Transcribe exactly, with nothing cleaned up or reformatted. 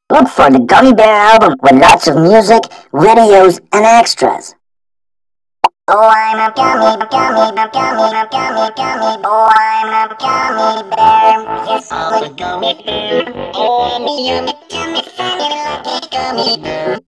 Look for the Gummy Bear album with lots of music, videos, and extras. Oh, I'm a gummy, gummy, gummy, gummy, gummy, gummy. Oh, I'm a gummy bear. Yes, I'm a gummy bear. Oh, I'm a yummy, yummy, funny, lucky gummy bear.